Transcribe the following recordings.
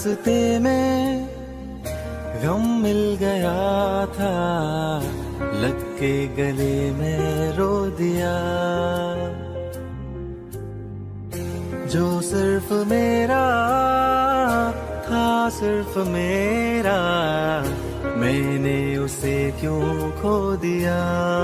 रास्ते में गम मिल गया था, लग के गले में रो दिया। जो सिर्फ मेरा था, सिर्फ मेरा, मैंने उसे क्यों खो दिया।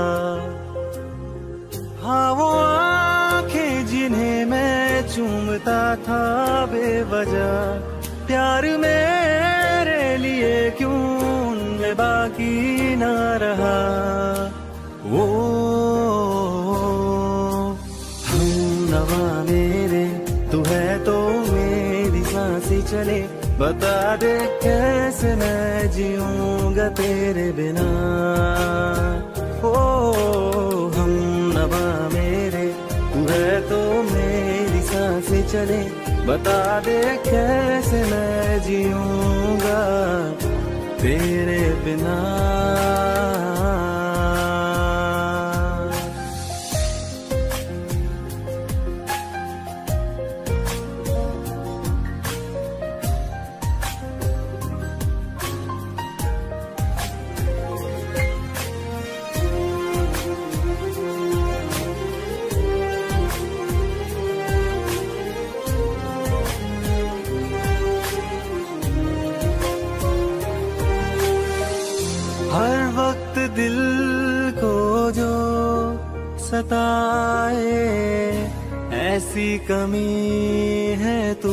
हाँ वो आंखें जिन्हें मैं चूमता था बेवजह, प्यार मेरे लिए क्यों उनमें बाकी ना रहा। वो हम नवा मेरे, तू है तो मेरी सांसें चले, बता दे कैसे मैं जीऊंगा तेरे बिना। ओ हम नवा मेरे, तू है तो मेरी सांसें चले, बता दे कैसे मैं जीऊंगा तेरे बिना। हर वक्त दिल को जो सताए, ऐसी कमी है तू।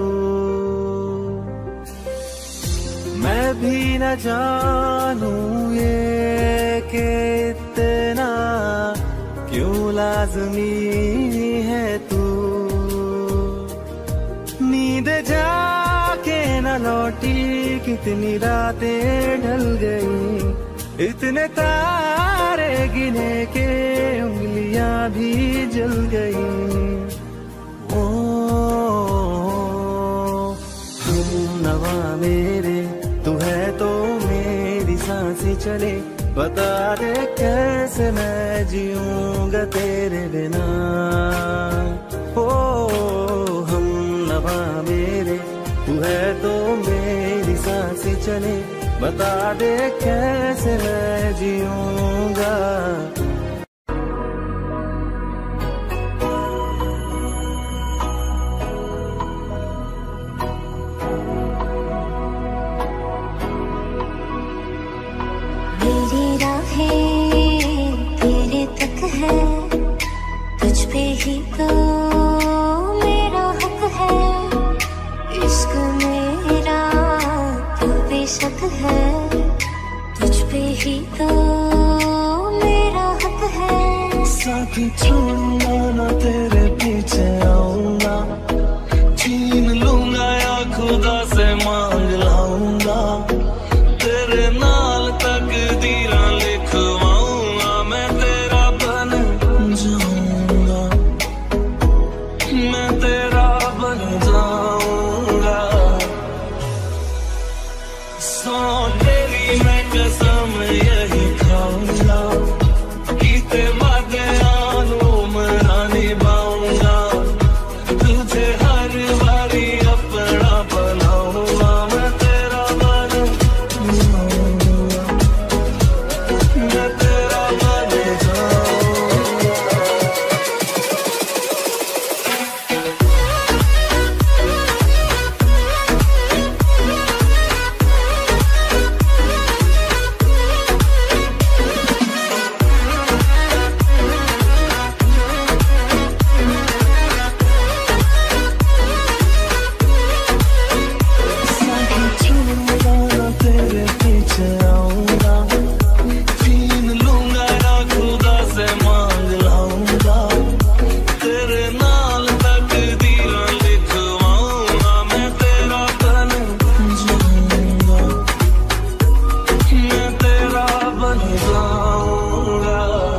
मैं भी न जानूं ये कि इतना क्यों लाज़मी है तू। नींद जाके न लौटी, कितनी रातें ढल गई, इतने तारे गिने के उंगलियां भी जल गई। ओ हम नवा मेरे, तू है तो मेरी सांसें चले, बता दे कैसे मैं जीऊंगा तेरे बिना। ओ हम नवा मेरे, तू है तो मेरी सांसें चले, बता दे कैसे मैं जीऊंगा। मेरी राहें तेरे तक है, तुझ पे ही तो मेरा हक है। इश्क मेरा तू बेशक है, तुझ पे ही तो मेरा हक है। साथी छोड़ूंगा ना, तेरे पीछे आऊंगा, छीन लूंगा या खुदा से मांग लाऊंगा। तेरे नाल तकदीरां लिखवाऊंगा, मैं तेरा बन जाऊंगा, मैं तेरा बन जाऊंगा। सौ तेरी मैं कसम यही खाऊंगा, कीते वादे मना निभाऊंगा। तुझे हर बारी अपना बनाऊंगा, मैं तेरा बन जाऊंगा, मैं तेरा बन जाऊंगा। तेरे पीछे आऊंगा, छीन लूंगा या खुदा से मांग लाऊंगा। तेरे नाल तकदीरां लिखवाऊंगा, मैं तेरा बन जाऊंगा, मैं तेरा बन जाऊंगा।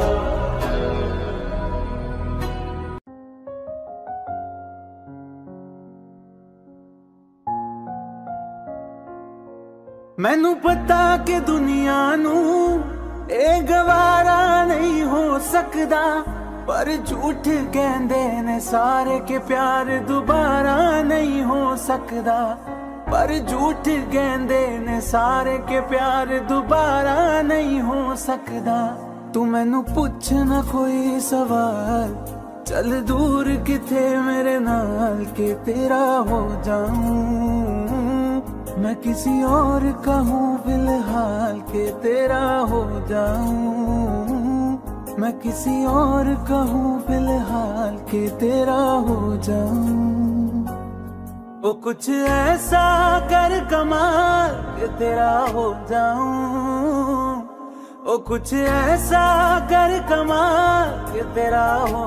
मैनू पता कि दुनिया नू ए गवारा नहीं हो सकदा, पर झूठ कहंदे ने सारे के प्यार दोबारा नहीं हो सकदा। पर झूठ गेंदे ने सारे के प्यार दोबारा नहीं हो सकदा। तू मैनू पुछ ना कोई सवाल, चल दूर किथे मेरे नाल के तेरा हो जाऊं। मैं किसी और का हूँ फिलहाल के तेरा हो जाऊं। मैं किसी और का हूँ फिलहाल के तेरा हो जाऊं। वो कुछ ऐसा कर कमाल के तेरा हो जाऊं। वो कुछ ऐसा कर कमाल के तेरा हो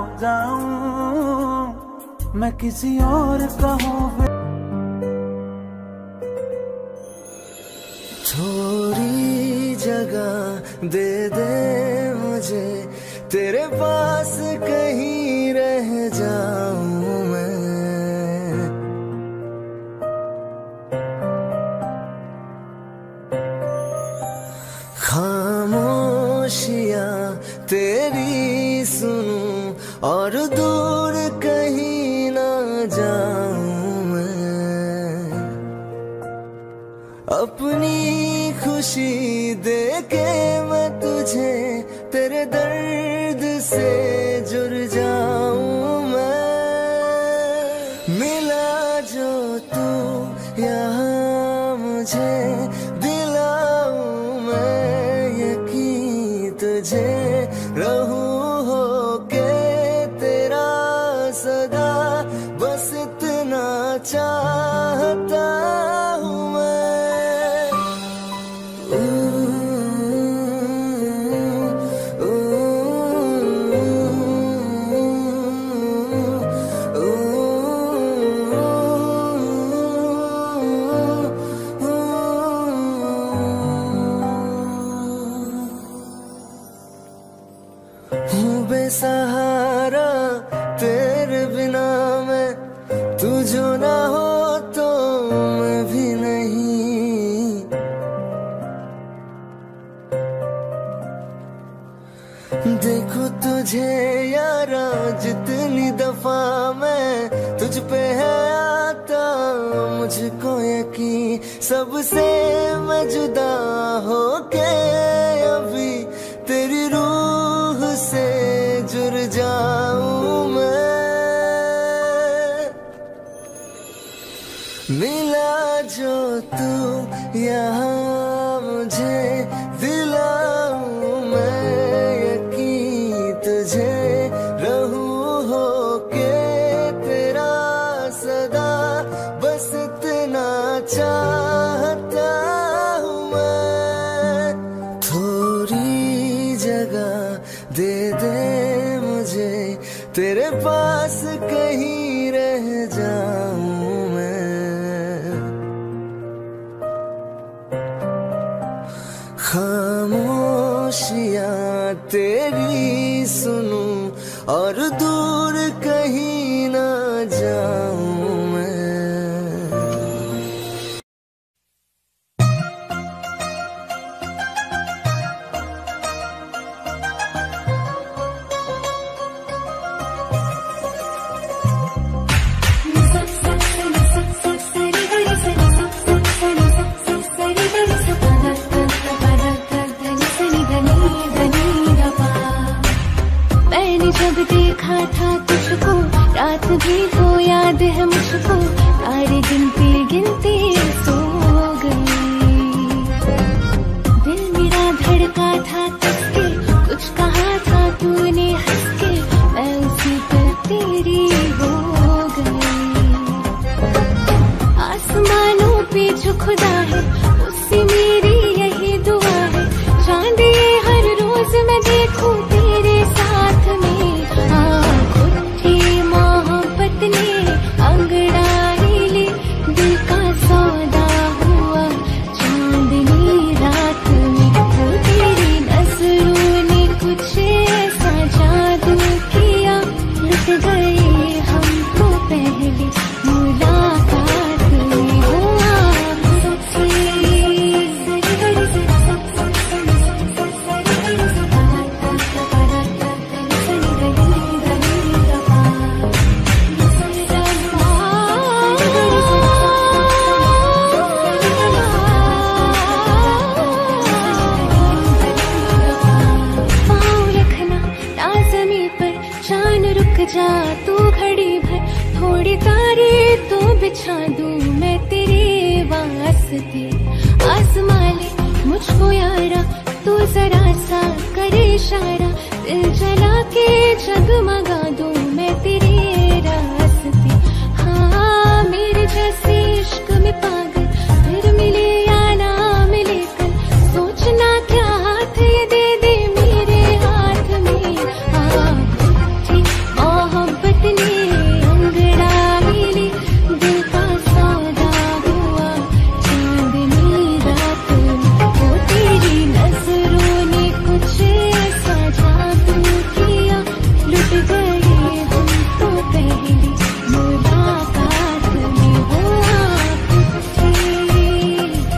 जाऊं। मैं किसी और का हूँ। थोड़ी जगह दे दे मुझे, तेरे पास कहीं रह जाऊं मैं। खामोशियां तेरी सुनूं और दूर कहीं ना जाऊं मैं। अपनी खुशी देके मैं तुझे तेरे दर्द से जुड़ जाऊं मैं। मिला जो तू यहाँ मुझे, दिलाऊं मैं यकीन तुझे। रहूं होके तेरा सदा, बस इतना चाहता हूँ मैं। बेसहारा तेरे बिना मैं, तू जो ना हो तो मैं भी नहीं। देखो तुझे यारा जितनी दफा मैं तुझ पे है आता, मुझको यकीन सबसे मैं जुदा होके अभी तेरी रूह से जुड़ जाऊं मैं। मिला जो तू यहाँ मुझे, दिलाऊं मैं यकीन तुझे। रहूं होके तेरा सदा, बस इतना चाहता हूँ मैं। थोड़ी जगह दे दे मुझे, तेरे पास कहीं रह जाऊं मैं। खामोशियां तेरी सुनूं और दूर कहीं ना जाऊं मैं। जब देखा था तुझको रात भी तो याद है मुझको, तारे गिनते गिनते सो गई। दिल मेरा धड़का था तुझसे, कुछ कहा था तूने हंस के, मैं उसी पर तेरी हो गई। आसमानों पे जो खुदा है उससे मेरी यही दुआ है, चांद ये हर रोज मैं देखूं तेरे साथ में। मोहब्बत ने अंगड़ाई ले, दिल का सौदा हुआ चांदनी रात में। तो तेरी जा तू घड़ी भर, थोड़ी तारे तो बिछा दूं मैं तेरे वास्ते। आज़मा ले मुझको यारा, तू जरा सा करे इशारा, दिल जला के जगमगा दूं मैं तेरे रास्ते। हाँ मेरे जैसे इश्क में पागल फिर मिले या ना मिले कल, सोचना क्या हाथ ये दे दे मेरे हाथ में। हाँ मोहब्बत ने अंगड़ाई ली, दिल का सौदा हुआ चांदनी रात में। वो तेरी नजरों ने कुछ ऐसा जादू किया, लुट गए हम तो पहली मुलाकात में। वो आप थी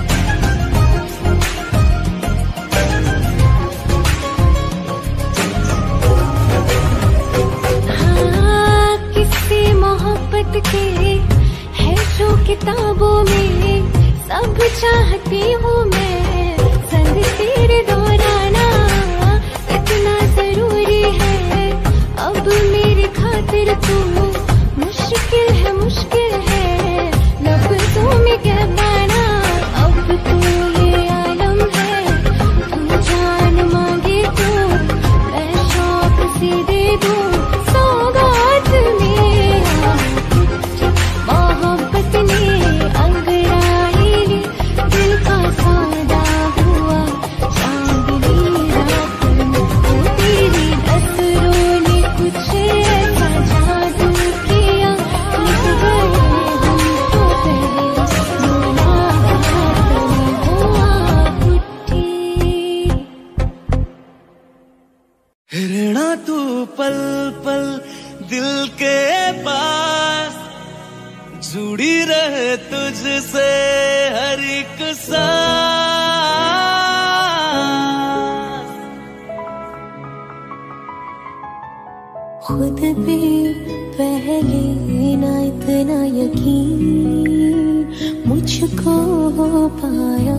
हाँ किसी मोहब्बत के है जो किताबों में, सब चाहती हूँ मैं संग तेरे दौराना। इतना जरूरी है अब मेरी खातिर तू, मुश्किल है लफ्ज़ों में क्या पाना। अब तू ये आलम है, तू जान मांगे तो मैं शौक से दे दूं सौगात में। मोहब्बत ने अंगड़ाई ली, दिल का सौदा हुआ चांदनी रात में। वो तेरी नजरों ने कुछ ऐसा जादू किया, लुट गए हम तो पहले मुलाकात में। वो आप उठी रहना तू पल पल दिल के पास, जुड़ी रहे तुझसे हर एक सांस। खुद भी पहले ना इतना यकीन मुझको हो पाया,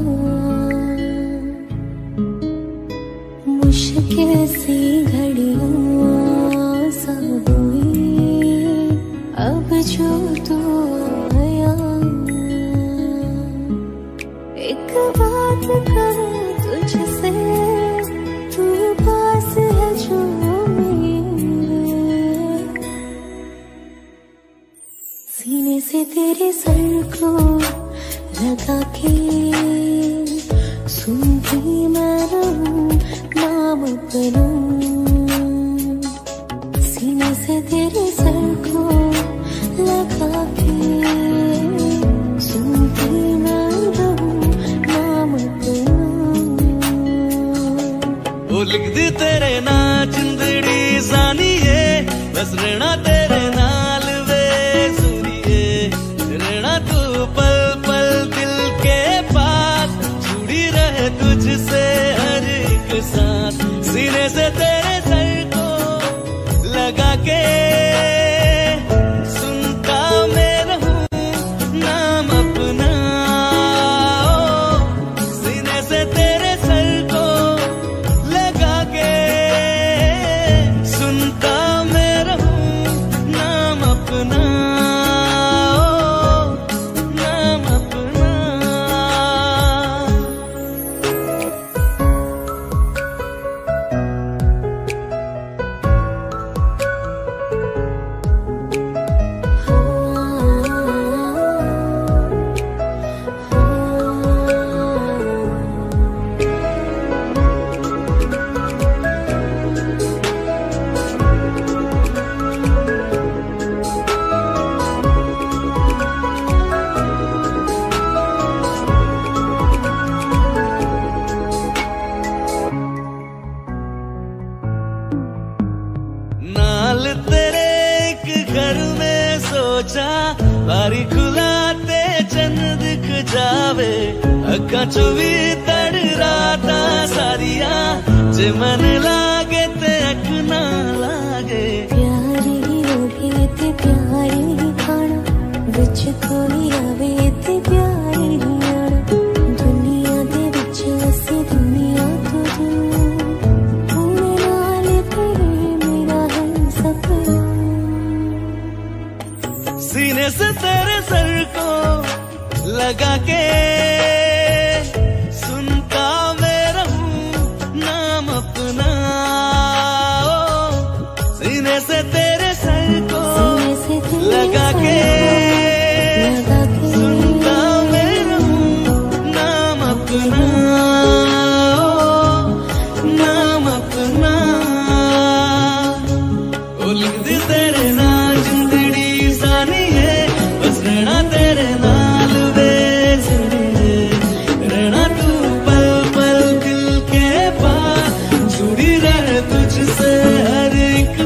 मुश्किल सी घड़ियां सा हुई अब जो तू आया। एक बात कहूं तुझसे, तू पास है जो मेरे, सीने से तेरे सर को लगा के सुनती मैं रहूं नाम अपना। सीने से तेरे सर को लगा के सुनती मैं रहूं नाम अपना। वो लिख दी तेरे ना जिंदड़ी जानिए, बस रहना तेरे नाल वे सुनिए। रहना तू पल पल दिल के पास, जुड़ी रहे तुझसे हर एक सांस। सीने से तेरे सर को लगा के सुनता मैं रहूं नाम अपना। सीने से तेरे सर को लगा के सुनता मैं रहूं नाम अपना, नाम अपना। नाल तेरे एक घर में सोचा, बारी खुलाते चंद दिख जावे। अखा चो भी तड़ राता सारिया, जे मन लागे ते अख ना लागे। प्यारी होगी ते प्यारी खाना, विच कोई आवे ते प्यारी आना। दुनिया दे विच असी दुनिया तो दूर, होने नाल तेरे मेरा है सपना। लगा के सुनता मैं रहूं नाम अपना, सीने से तेरे सर को लगा के सुनता मैं रहूं नाम अपना, नाम अपना। ओ लिख दे तेरे नाल जिंदड़ी सानी है, बस रहना तेरे नाल बेस रहना, तू पल पल दिल के पास जुड़ी रहे तुझसे हर एक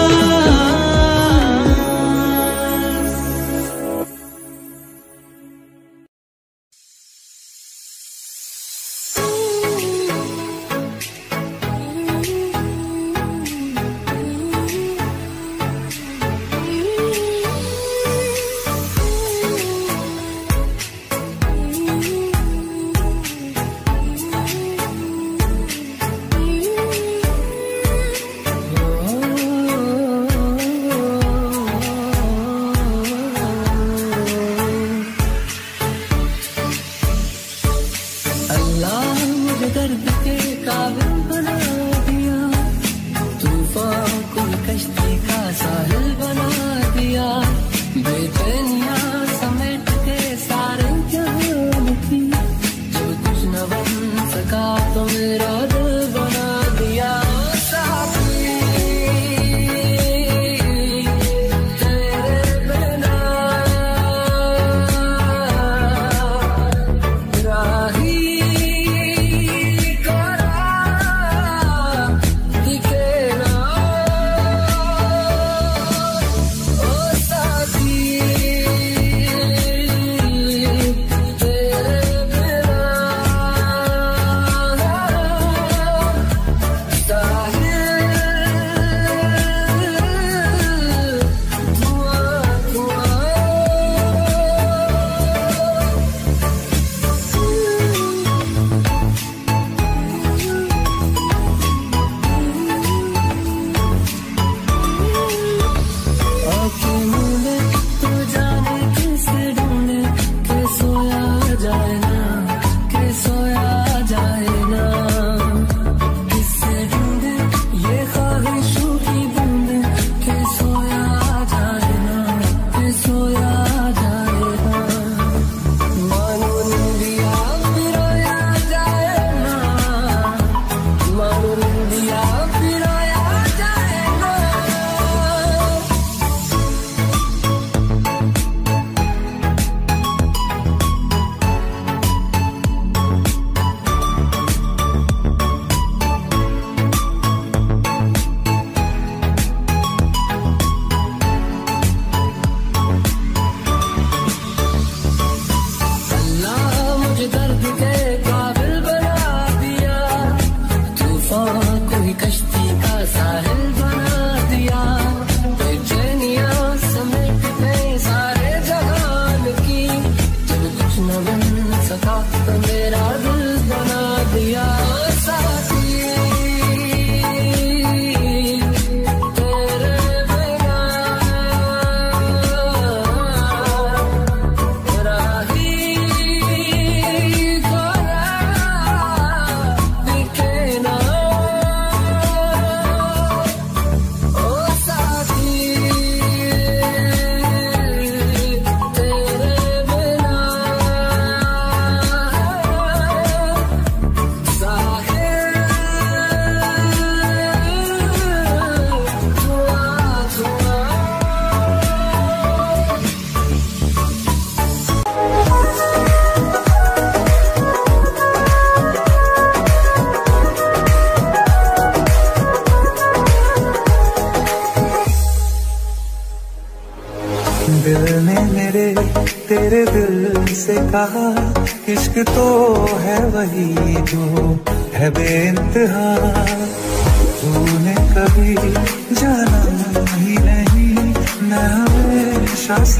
दिल ने मेरे तेरे दिल से कहा इश्क तो है वही जो है बेइंतहा, तूने कभी जाना ही नहीं, मैं हमेशा से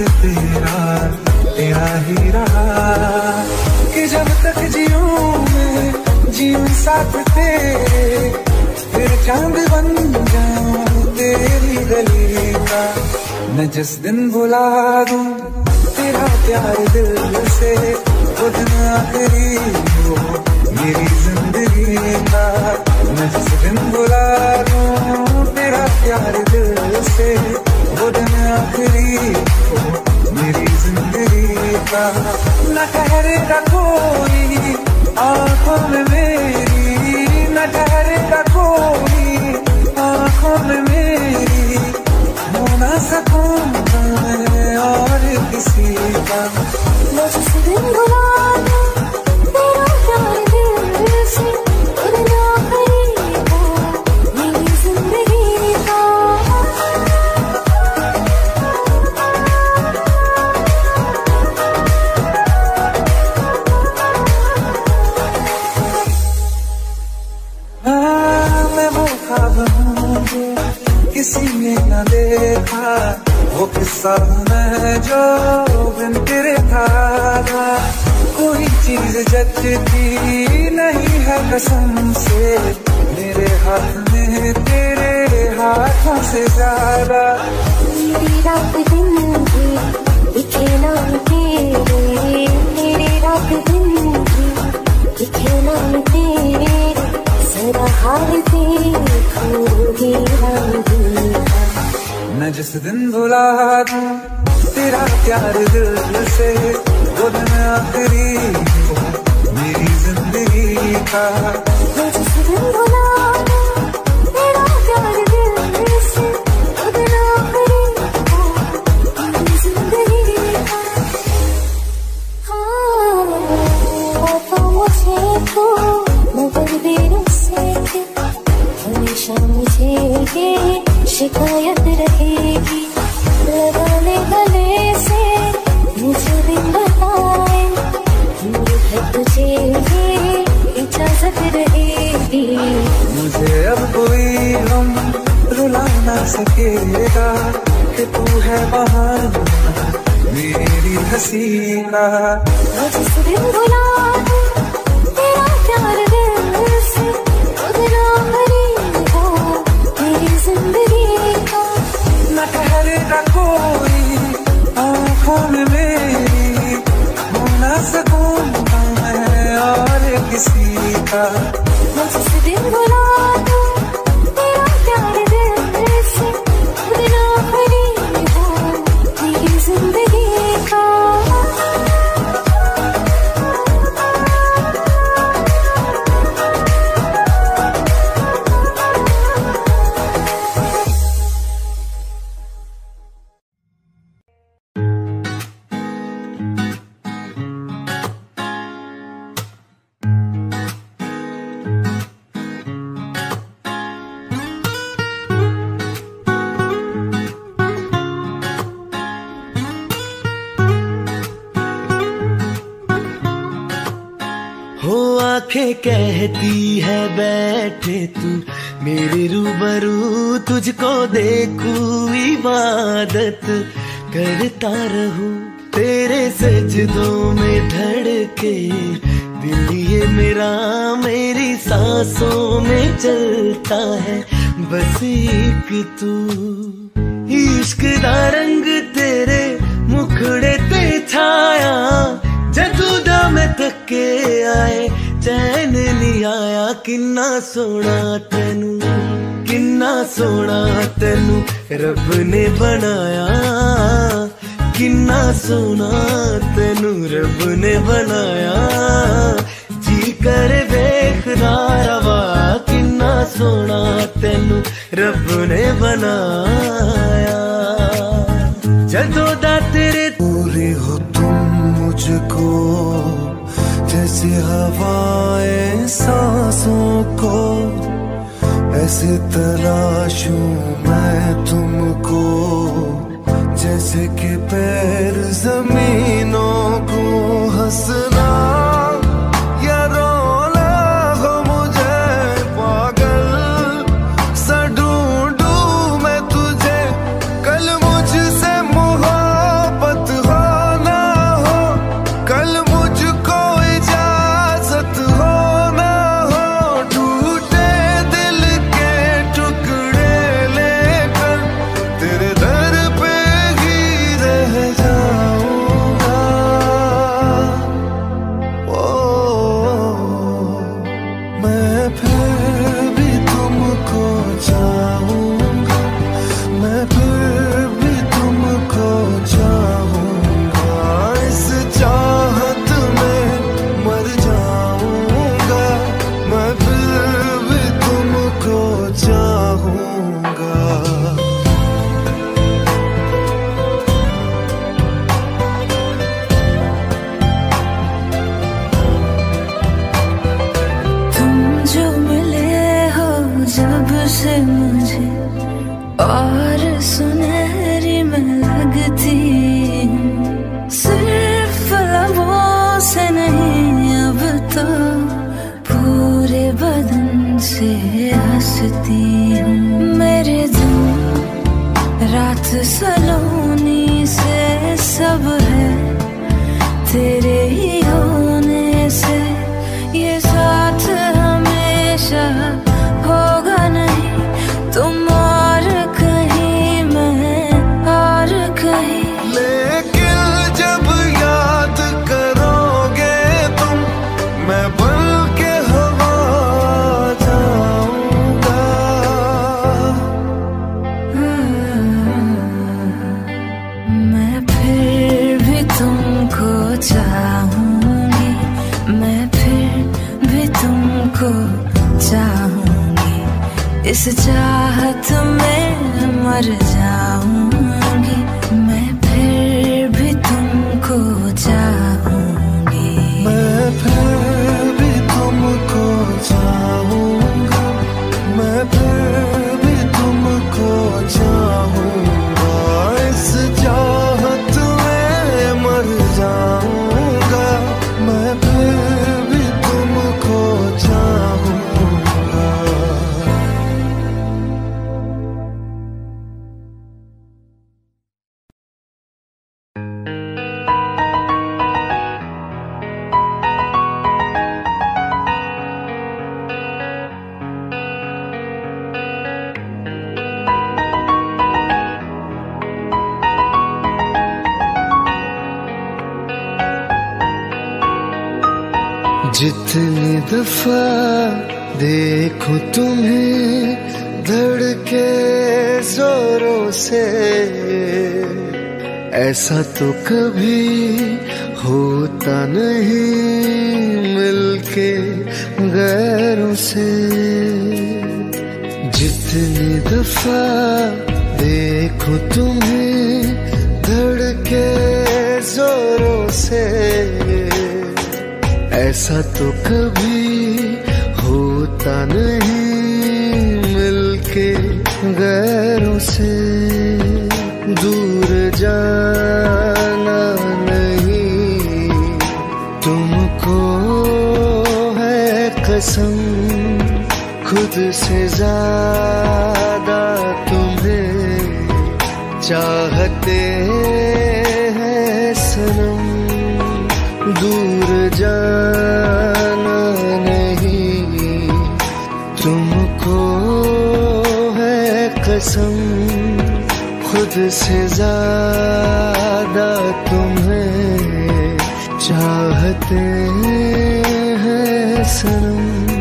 तेरा ही रहा, कि जब तक जीऊं मैं जीऊं साथ तेरे, फिर चांद बन जाऊं तेरी गली का, मैं जिस दिन बुला दूं तेरा प्यार दिल से वो दिन आखिरी हो मेरी जिंदगी का। मैं जिस दिन बुला लूं तेरा प्यार दिल से वो दिन आखिरी हो मेरी जिंदगी का। न ठहरेगा कोई आंखों में मेरी, न ठहरेगा कोई आंखों में मेरी, हो ना सकूंगा मैं और किसी का। मैं जिस दिन बुला लूं तेरा प्यार दिल से वो दिन आखिरी हो मेरी जिंदगी का। मैं वो ख्वाब हूँ किसी ने न देखा, वो किस्सा मैं जो बिन तेरे था। कोई चीज जचती नहीं है कसम से मेरे हाथ में तेरे हाथों से ज्यादा। मेरी रात दिन की दिखे नाम तेरे, मेरी रात दिन की दिखे नाम तेरे, जरा हाल देखूंगी हम देखा। मैं जिस दिन बुला दूं तेरा प्यार दिल से वो दिन आखिरी हो मेरी जिंदगी का। मैं जिस दिन बुला दूं तेरा प्यार दिल से वो दिन आखिरी हो मेरी जिंदगी का। हाँ तो मुझे तो मगर देर से हमेशा मुझे ये शिकायत रहेगी। लगाने गले से मुझे दिन बताए है तुझे ये इजाजत रहेगी। मुझे अब कोई हम रुला ना सकेगा कि तू है बहाना मेरी हंसी का। मैं जिस दिन बुला दूं तेरा प्यार दिल से वो दिन आखिरी हो मेरी जिंदगी का। न ठहरेगा कोई आंखों में मेरी, हो ना सकूंगा मैं और किसी का। मैं जिस दिन बुला दूं तेरा प्यार दिल से वो दिन आखिरी हो मेरी जिंदगी का। आंखें कहती है बैठे तू मेरे रूबरू, तुझको देखूं इबादत करता रहूं। तेरे सजदों में धड़के दिल ये मेरा, मेरी सांसों में चलता है बस एक तू। इश्क दा रंग तेरे मुखड़े ते छाया, जदू दा मैं थके आए चैन नहीं आया। किन्ना सोना तेनू, किन्ना सोना तेनू रब ने बनाया, किन्ना सोना तेनू रब ने बनाया। जी कर देखना रवा, किन्ना सोना तेनू रब ने बनाया। जदों दा तेरे पूरे हो तुम मुझको जैसे हवाएं सांसों को, ऐसे तलाशूं मैं तुमको जैसे कि पैर जमीनों को। हंसना या रोना हो मुझे पागल सा ढूंढूं मैं तुझे। कल मुझसे मोहब्बत हो ना हो, कल मुझको इजाजत हो ना हो। टूटे दिल के टुकड़े लेकर तेरे दर पे ही रह जाऊंगा। जब से मुझे और सुनहरी मैं लगती हूँ, सिर्फ लबों से नहीं अब तो पूरे बदन से हंसती हूँ। मेरे दिन रात सलोनी से सब है तेरे ही होने से, ये साथ हमेशा होगा नहीं, तुम और कहीं मैं और कहीं। लेकिन जब याद करोगे तुम, मैं बन के हवा जाऊंगा। मैं फिर भी तुमको चाहूंगी, मैं फिर भी तुमको चाहूंगी, इस चाहत में मर जाऊंगी। मैं फिर भी तुमको चाहूंगी, मैं फिर भी तुमको चाहूंगा, मैं फिर भी तुमको चाहूंगा, इस चाहत में मर जाऊंगा। मैं फिर भी तुमको चाहूंगा। जितनी दफा देखूं तुम्हें धड़के जोरों से, ऐसा तो कभी होता नहीं मिलके गैरों से। जितनी दफा देखूं तुम्हें धड़के जोरों से, ऐसा तो कभी होता नहीं मिलके गैरों से। दूर जाना नहीं तुमको है कसम, खुद से ज्यादा तुम्हें चाहते हैं सनम। दूर जाना नहीं तुमको है कसम, खुद से ज्यादा तुम्हें चाहते हैं सनम।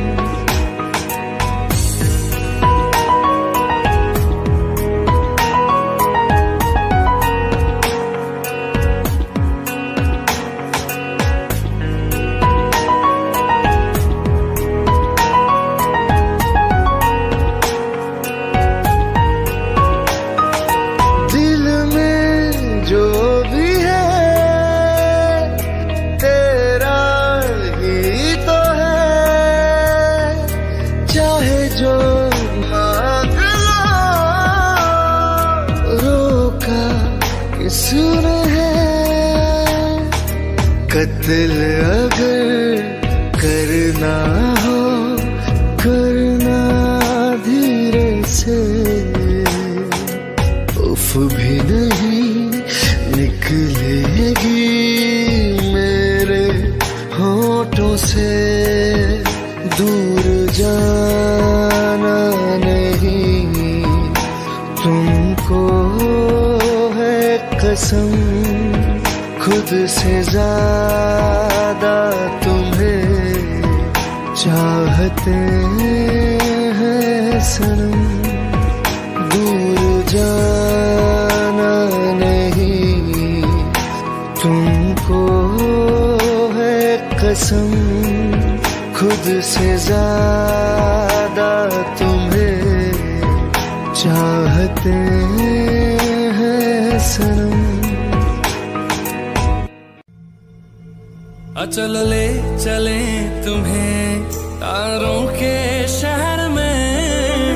कत्ल अगर करना हो करना धीरे से, उफ भी नहीं निकलेगी मेरे होठों से। दूर जाना नहीं तुमको है कसम, खुद से ज्यादा तुम्हें चाहते हैं सनम। दूर जाना नहीं तुमको है कसम, खुद से ज्यादा तुम्हें चाहते हैं सनम। चल ले चले तुम्हें तारों के शहर में,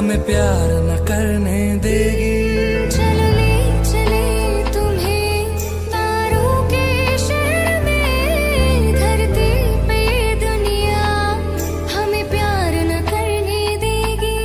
हमें प्यार न करने देगी। चलो ले चले तुम्हें तारों के शहर में, धरती पे ये दुनिया हमें प्यार न करने देगी।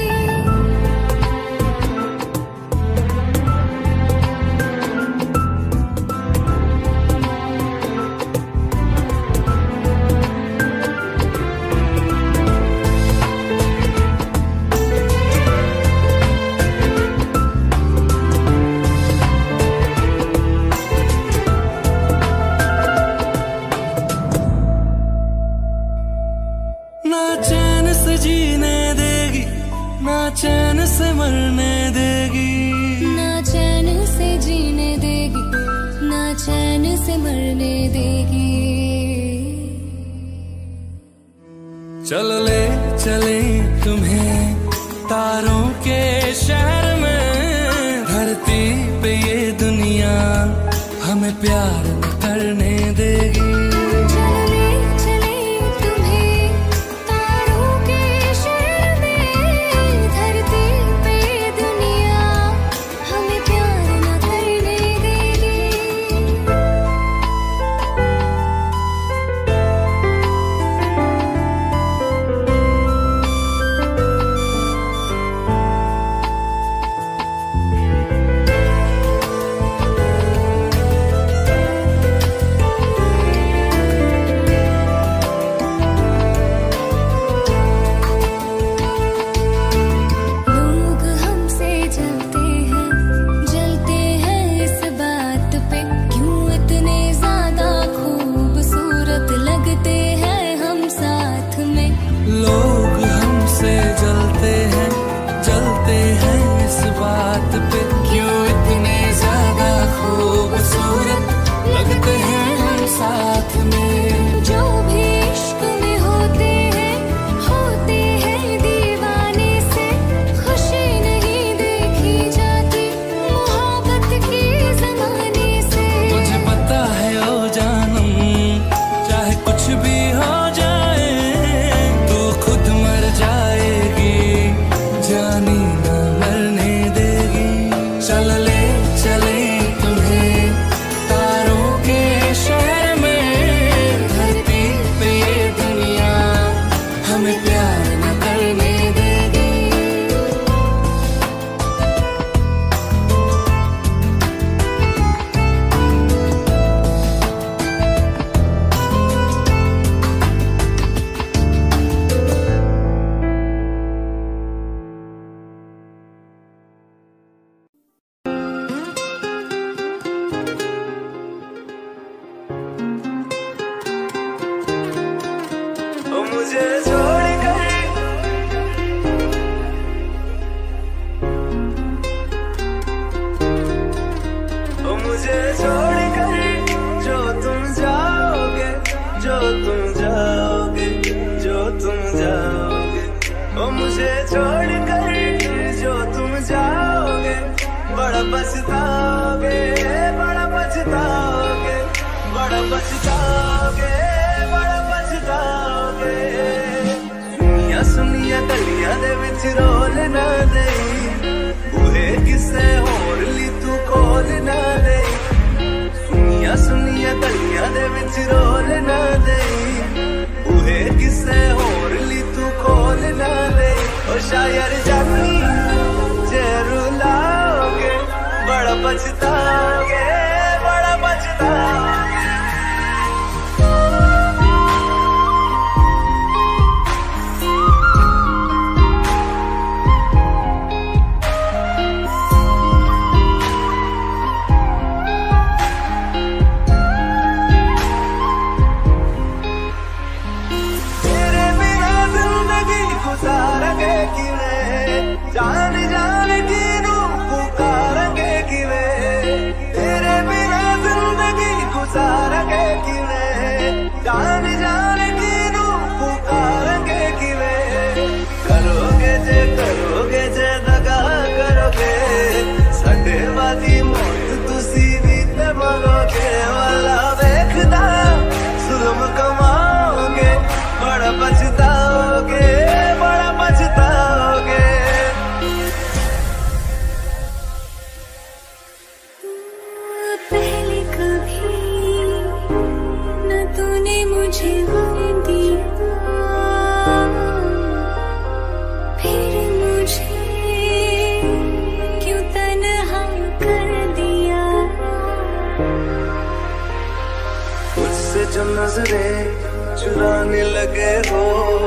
ना चैन से जीने देगी, ना चैन से मरने देगी। ना चैन से जीने देगी, ना चैन से मरने देगी। चलो ले चले तुम्हें तारों के शहर में, धरती पे ये दुनिया हमें प्यार न करने देगी। चलो ले चले तुम्हें तारों के शहर में, धरती पे ये दुनिया हमें प्यार न करने देगी। लोग हमसे जलते हैं इस बात पे, क्यों इतने ज्यादा खूबसूरत लगते हैं हम साथ में। लोग हमसे जलते हैं इस बात पे, क्यों इतने ज्यादा खूबसूरत लगते हैं हम साथ में। जो भी इश्क में होते हैं दीवाने से, खुशी नहीं देखी जाती मोहब्बत के जमाने से। तुझे पता है ओ जानम, चाहे कुछ भी हो जाए, तू खुद मर जाएगी, जानी न मरने देगी। चल ले चले तुम्हें तारों के शहर में, धरती पे ये दुनिया हमें प्यार न करने देगी। ओ मुझे छोड़ कर, ओ मुझे छोड़ कर जो तुम जाओगे, जो तुम जाओगे, जो तुम जाओगे। ओ मुझे छोड़ कर जो तुम जाओगे, बड़ा पछताओगे, बड़ा पछताओगे, बड़ा पछताओगे, बड़ा पछताओगे। सुनिया सुनिया गलियां दे विच रोल ना देई, बूहे किसे होर ली तू कोल ना देई। सुनिया सुनिया गलियां दे विच रोल ना देई, बूहे किसे होर ली तू कोल ना देई। ओ शायर जानी जे रुलाओगे, बड़ा पछताओगे, बड़ा पछताओगे। नजरें चुराने लगे हो।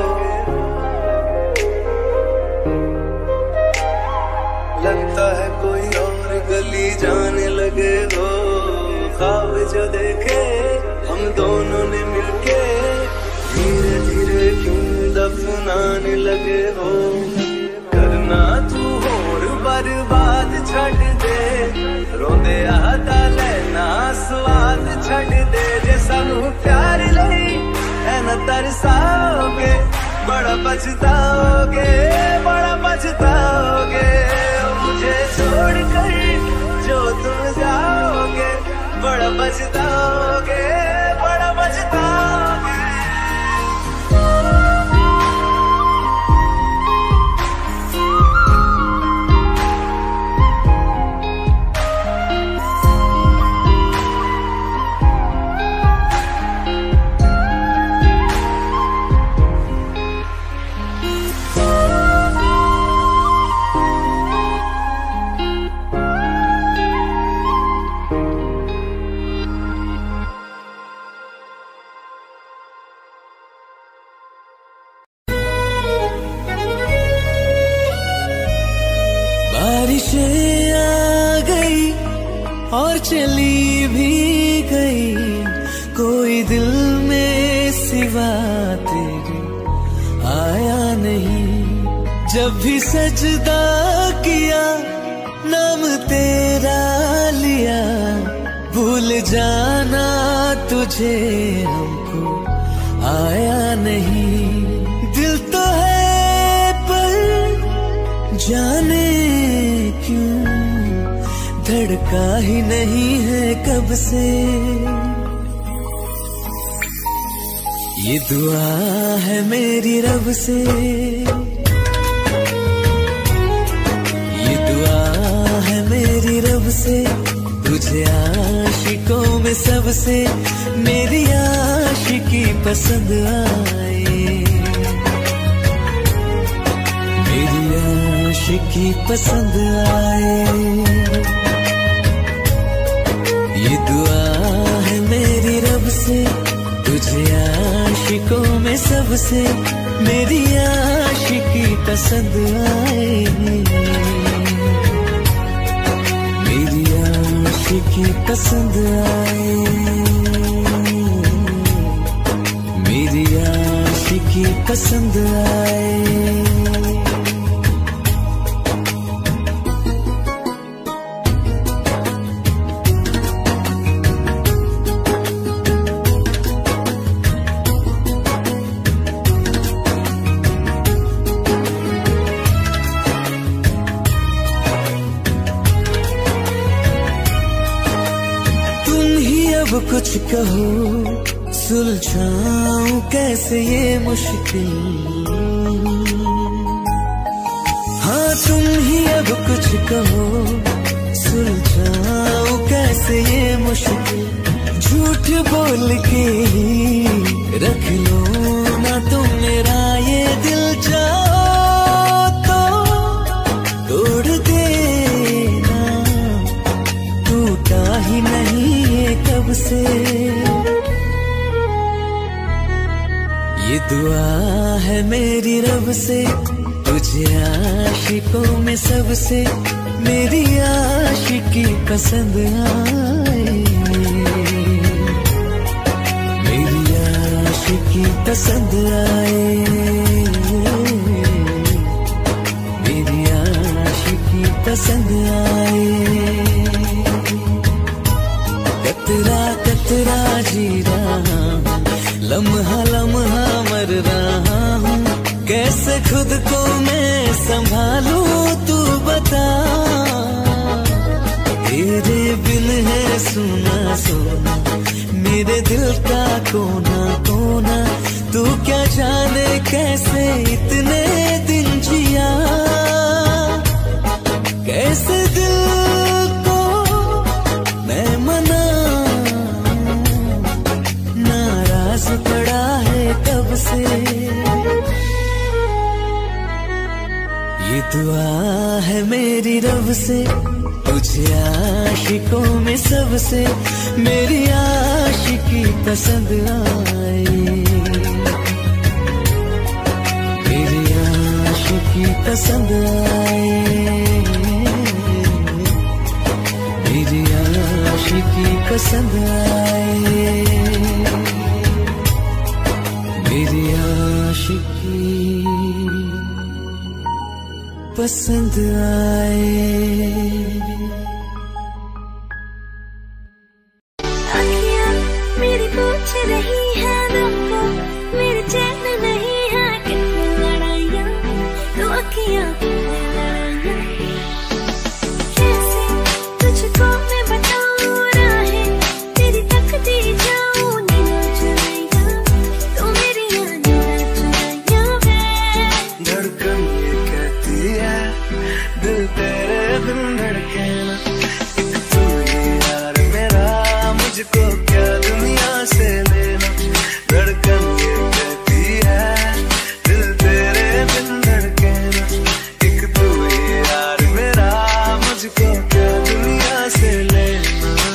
लगता है कोई और गली जाने लगे हो। ख्वाब जो देखे हम दोनों ने मिलके धीरे धीरे क्यों दफनाने लगे हो। करना तू और बर्बाद छड़ दे, रोंदे आता लेना स्वाद छड़ दे। जे सानू प्यार लई है न तरसाओगे, बड़ा पछताओगे, बड़ा पछताओगे। मुझे छोड़ कर जो तुम जाओगे, बड़ा पछताओगे, बड़ा पछताओगे। बारिशें आ गई और चली भी गई, कोई दिल में सिवा तेरे आया नहीं। जब भी सजदा किया नाम तेरा लिया, भूल जाना तुझे हमको आया नहीं। दिल तो है पर जाने क्यों धड़का ही नहीं है कब से। ये दुआ है मेरी रब से, ये दुआ है मेरी रब से। तुझे आशिकों में सबसे मेरी आशिकी पसंद आए, मेरी आशिकी पसंद आए। ये दुआ है मेरी रब से, तुझे आशिकों में सबसे मेरी आशिकी पसंद आए, मेरी आशिकी पसंद आए, मेरी आशिकी पसंद आए। कुछ कहो सुलझाऊं कैसे ये मुश्किल, हाँ तुम ही अब कुछ कहो सुलझाऊं कैसे ये मुश्किल। झूठ बोल के ही रख लो ना तुम मेरा ये दिल, जाओ तो तोड़ देना, टूटा ही नहीं कब से। ये दुआ है मेरी रब से, तुझे आशिकों में सबसे मेरी आशिकी पसंद आए, मेरी आशिकी पसंद आए, मेरी आशिकी पसंद आए। कतरा कतरा जी रहा हूँ, लम्हा लम्हा मर रहा हूँ, कैसे खुद को मैं संभालूं तू बता। तेरे बिन है सुना सुना मेरे दिल का कोना कोना, तू क्या जाने कैसे इतने दिन जिया, कैसे दिल को मैं मना, नाराज पड़ा है कब से। ये दुआ है मेरी रब से, तुझे आशिकों में सबसे मेरी आशिकी पसंद आए, मेरी आशिकी पसंद आए, मेरी आशिकी पसंद आए, मेरी आशिकी पसंद आए। अखियाँ मेरी पूछ रही है तुमको, मेरे चैन नहीं है कितनी लड़ाइयाँ, तो अखियाँ लड़ाइयाँ कैसे तुझको मैं बताऊँ राहें, तेरी तकती जाऊँ नींद चुराइयाँ, तो मेरी नींद चुराइयाँ मैं। धड़कन ये कहती है दिल तेरे बिन धड़के ना, एक तू ही यार मेरा, मुझको क्या दुनिया से लेना। धड़कन ये कहती है दिल तेरे बिन धड़के ना, एक तू ही यार मेरा, मुझको क्या दुनिया से लेना।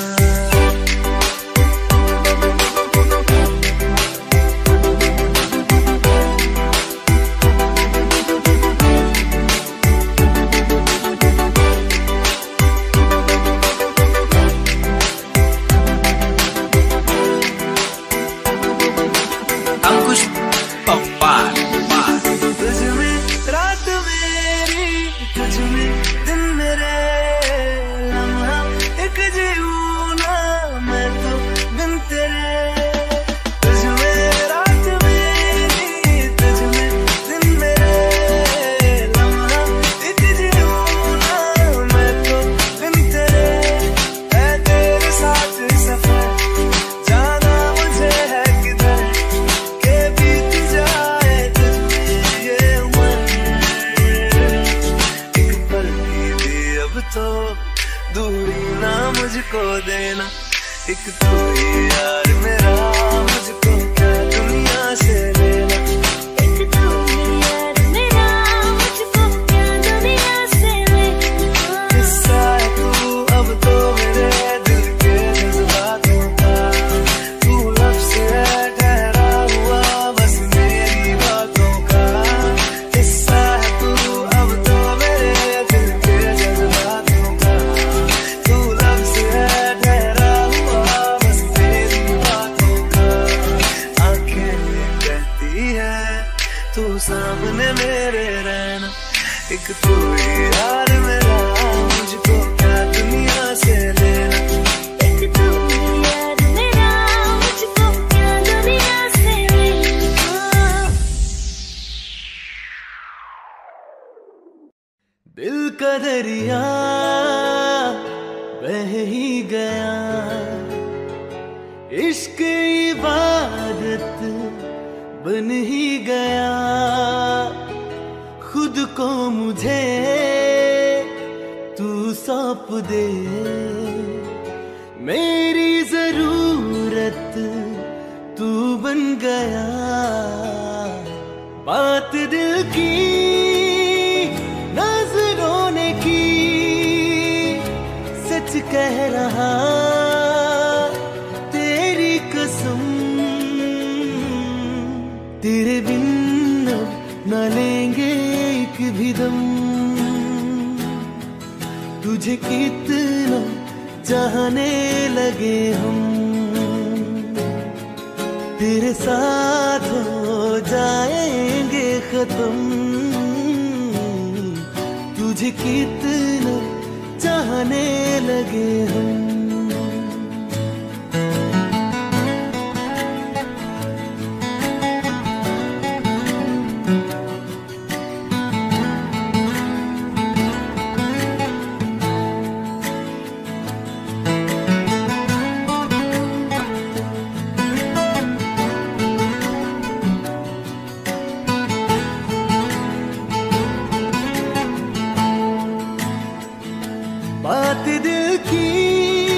अंकुश पप्पार, तुझ में रात मेरी, तुझ में दिन मेरे, लम्हा एक जीऊँ ना मैं तो बिन तेरे। तुझ में रात मेरी, तुझ में दिन मेरे, लम्हा एक जीऊँ ना मैं तो बिन तेरे। है तेरे साथ सफर जाना मुझे है किधर, के बीत जाए तुझमें ये उम्र, एक पल की भी अब तो दूरी ना मुझको देना। एक तू ही यार मेरा, मुझको क्या दुनिया से लेना। एक तू ही यार मेरा, मुझको क्या दुनिया से लेना। हिस्सा है तू अब तो मेरे दिल के जज्बातों का, तू लफ्ज़ है ठहरा हुआ बस मेरी बातों का। हिस्सा है तू अब तो मेरे दिल के जज्बातों का, तू लफ्ज़ है ठहरा हुआ बस मेरी बातों का। आंखें ये कहती है तू सामने मेरे रहना, एक तू ही यार मेरा, मुझको क्या दुनिया से लेना। एक तू ही यार मेरा, मुझको क्या दुनिया से लेना। दिल का दरिया बह ही गया, इश्क इबादत बन ही गया, खुद को मुझे तू सौंप दे, मेरी जरूरत तू बन गया। बात दिल की नजरों ने की, सच कह रहा तेरी कसम, तेरे बिन अब न लेंगे एक भी दम। तुझे कितना चाहने लगे हम, तेरे साथ हो जाएंगे खत्म। तुझे कितना चाहने लगे हम। बात दिल की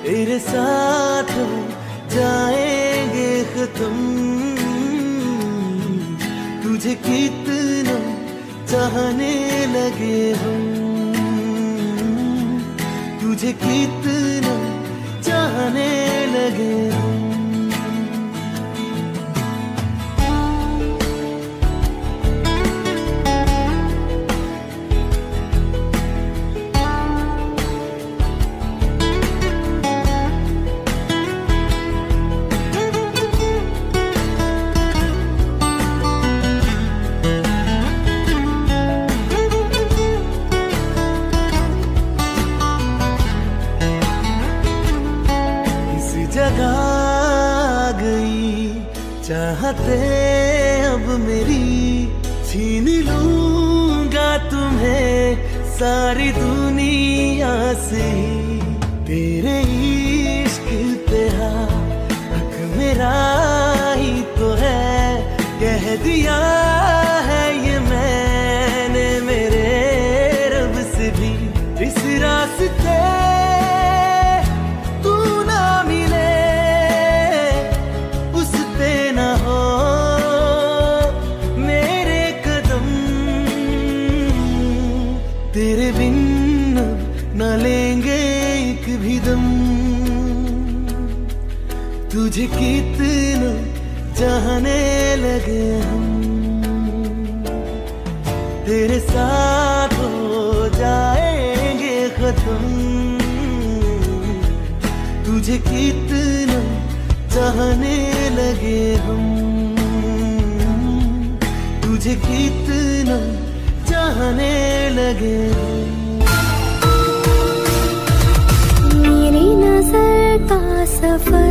तेरे साथ हो जाएंगे खत्म। तुझे कितना चाहने लगे हम, तुझे कितना चाहने लगे हम। चाहते अब मेरी छीन लूंगा तुम्हें सारी दुनिया से। तेरे इश्क पे हक मेरा ही तो है, कह दिया है ये मैंने मेरे रब से भी। इस रास्ते तेरे बिन न लेंगे एक भी दम। तुझे कितना चाहने लगे हम, तेरे साथ हो जाएंगे खत्म। तुझे कितना चाहने लगे हम, तुझे कितना चाहने लगे। मेरी नजर का सफर